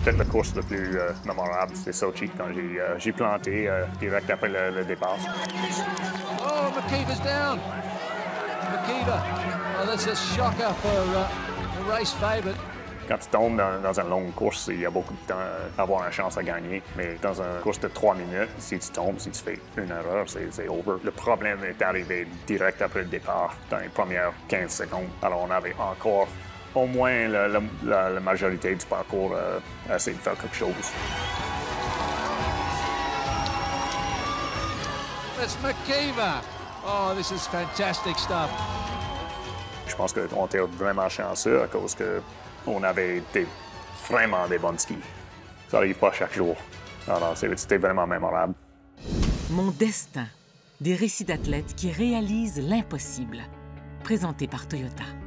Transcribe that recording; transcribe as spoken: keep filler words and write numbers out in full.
Peut-être la course la plus euh, mémorable, c'est Sochi, quand j'ai euh, j'ai planté euh, direct après le, le départ. Oh, McKeever's down. McKeever. Oh, that's a shocker for uh, the race favourite. Quand tu tombes dans, dans une longue course, il y a beaucoup de temps à avoir une chance à gagner. Mais dans une course de trois minutes, si tu tombes, si tu fais une erreur, c'est over. Le problème est arrivé direct après le départ, dans les premières quinze secondes. Alors on avait encore au moins la, la, la, la majorité du parcours euh, à essayer de faire quelque chose. That's McKeever. Oh, this is fantastic stuff. Je pense qu'on était vraiment chanceux à cause que on avait des, vraiment des bons skis. Ça n'arrive pas chaque jour. Alors, c'était vraiment mémorable. Mon destin, des récits d'athlètes qui réalisent l'impossible. Présenté par Toyota.